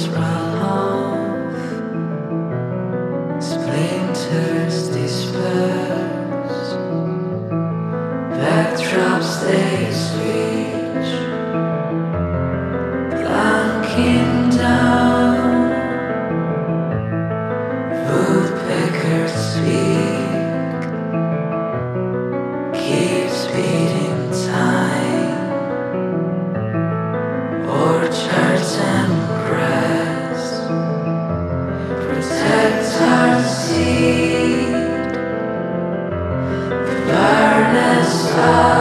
Bombs run off, splinters disperse, backdrops they switch, plunking down, woodpeckers speak, keeps beating time, orchards and grass protect our seed, the barrenness of